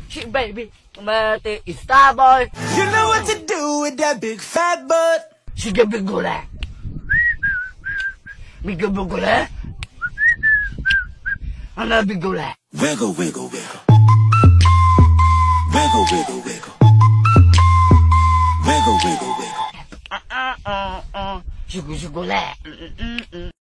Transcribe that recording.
She baby, Matty, it's star boy. You know what to do with that big fat butt. She get big go there. Me get big go there. I'm not big go there. Wiggle, wiggle, wiggle. Wiggle, wiggle, wiggle. Wiggle, wiggle, wiggle. She go there.